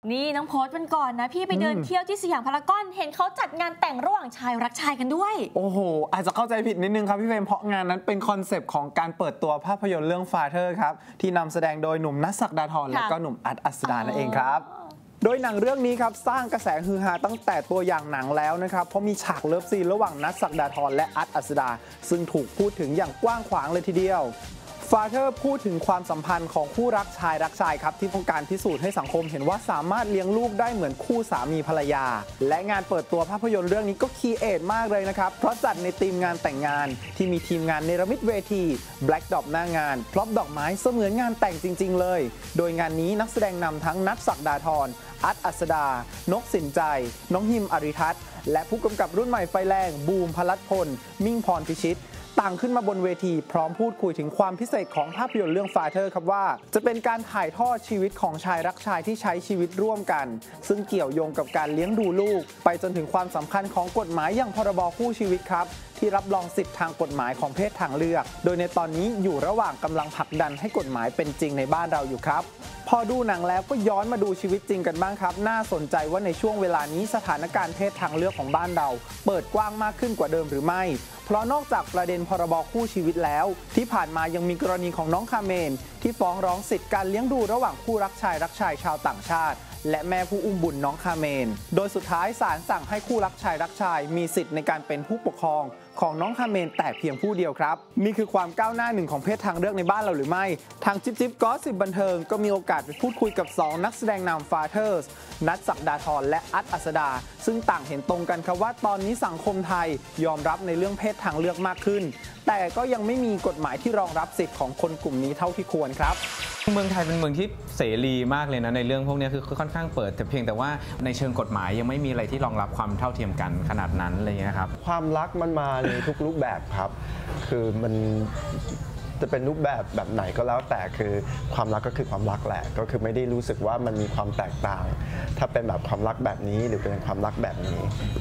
นี่น้องโพสต์วันก่อนนะพี่ไปเดินเที่ยวที่สยามพารากอนเห็นเขาจัดงานแต่งระหว่างชายรักชายกันด้วยโอ้โหอาจจะเข้าใจผิดนิดนึงครับพี่เฟรมเพราะงานนั้นเป็นคอนเซปต์ของการเปิดตัวภาพยนตร์เรื่อง Father ครับที่นำแสดงโดยหนุ่มณัฐ ศักดาธรและก็หนุ่มอัด อัสดานั่นเองครับโดยหนังเรื่องนี้ครับสร้างกระแสฮือฮาตั้งแต่ตัวอย่างหนังแล้วนะครับเพราะมีฉากเลิฟซีนระหว่างณัฐ ศักดาธรและอัด อัสดาซึ่งถูกพูดถึงอย่างกว้างขวางเลยทีเดียวFather พูดถึงความสัมพันธ์ของคู่รักชายรักชายครับที่ต้องการพิสูจน์ให้สังคมเห็นว่าสามารถเลี้ยงลูกได้เหมือนคู่สามีภรรยาและงานเปิดตัวภาพยนตร์เรื่องนี้ก็คีเอทมากเลยนะครับเพราะจัดในธีมงานแต่งงานที่มีทีมงานเนรมิตเวทีแบล็กดรอปหน้างานพร็อพดอกไม้เสมือนงานแต่งจริงๆเลยโดยงานนี้นักแสดงนำทั้งณัฐ ศักดาธรอัด อัสดานกสินใจน้องฮิมอริทัศน์และผู้กำกับรุ่นใหม่ไฟแรงบูมพลัดพลมิ่งพรพิชิตต่างขึ้นมาบนเวทีพร้อมพูดคุยถึงความพิเศษของภาพยนตร์เรื่อง Father ครับว่าจะเป็นการถ่ายทอดชีวิตของชายรักชายที่ใช้ชีวิตร่วมกันซึ่งเกี่ยวโยงกับการเลี้ยงดูลูกไปจนถึงความสำคัญของกฎหมายอย่างพรบคู่ชีวิตครับที่รับรองสิทธิทางกฎหมายของเพศทางเลือกโดยในตอนนี้อยู่ระหว่างกำลังผลักดันให้กฎหมายเป็นจริงในบ้านเราอยู่ครับพอดูหนังแล้วก็ย้อนมาดูชีวิตจริงกันบ้างครับน่าสนใจว่าในช่วงเวลานี้สถานการณ์เพศทางเลือกของบ้านเราเปิดกว้างมากขึ้นกว่าเดิมหรือไม่เพราะนอกจากประเด็นพรบคู่ชีวิตแล้วที่ผ่านมายังมีกรณีของน้องคาเมนที่ฟ้องร้องสิทธิการเลี้ยงดูระหว่างคู่รักชายชาวต่างชาติและแม่ผู้อุ้มบุญน้องคาเมนโดยสุดท้ายศาลสั่งให้คู่รักชายมีสิทธิ์ในการเป็นผู้ปกครองของน้องคาเมนแต่เพียงผู้เดียวครับนี่คือความก้าวหน้าหนึ่งของเพศทางเลือกในบ้านเราหรือไม่ทางจิ๊บก็สิบบันเทิงก็มีโอกาสไปพูดคุยกับ2นักแสดงนำ Fathers ณัฐ ศักดาธรและอัด อัสดาซึ่งต่างเห็นตรงกันครับว่าตอนนี้สังคมไทยยอมรับในเรื่องเพศทางเลือกมากขึ้นแต่ก็ยังไม่มีกฎหมายที่รองรับสิทธิ์ของคนกลุ่มนี้เท่าที่ควรครับเมืองไทยเป็นเมืองที่เสรีมากเลยนะในเรื่องพวกนี้คือค่อนข้างเปิดแต่เพียงแต่ว่าในเชิงกฎหมายยังไม่มีอะไรที่รองรับความเท่าเทียมกันขนาดนั้นอะไรอย่างเงี้ยครับความรักมันมาในทุกรูปแบบครับคือมันจะเป็นรูปแบบไหนก็แล้วแต่คือความรักก็คือความรักแหละก็คือไม่ได้รู้สึกว่ามันมีความแตกต่างถ้าเป็นแบบความรักแบบนี้หรือเป็นความรักแบบนี้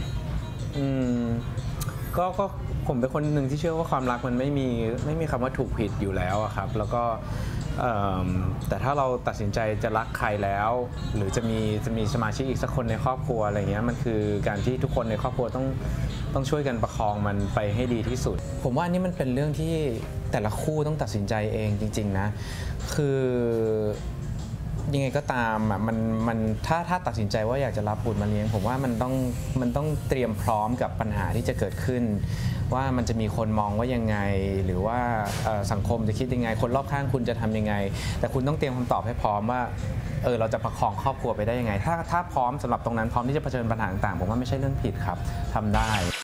ก็ผมเป็นคนหนึ่งที่เชื่อว่าความรักมันไม่มีคำว่าถูกผิดอยู่แล้วครับแล้วก็แต่ถ้าเราตัดสินใจจะรักใครแล้วหรือจะมีสมาชิกอีกสักคนในครอบครัวอะไรเงี้ยมันคือการที่ทุกคนในครอบครัวต้องช่วยกันประคองมันไปให้ดีที่สุดผมว่านี่มันเป็นเรื่องที่แต่ละคู่ต้องตัดสินใจเองจริงๆนะคือยังไงก็ตามมันถ้าตัดสินใจว่าอยากจะรับบุตรมาเลี้ยงผมว่ามันต้องเตรียมพร้อมกับปัญหาที่จะเกิดขึ้นว่ามันจะมีคนมองว่ายังไงหรือว่าสังคมจะคิดยังไงคนรอบข้างคุณจะทำยังไงแต่คุณต้องเตรียมคำตอบให้พร้อมว่าเราจะประคองครอบครัวไปได้ยังไงถ้าพร้อมสำหรับตรงนั้นพร้อมที่จะเผชิญปัญหาต่างๆผมว่าไม่ใช่เรื่องผิดครับทำได้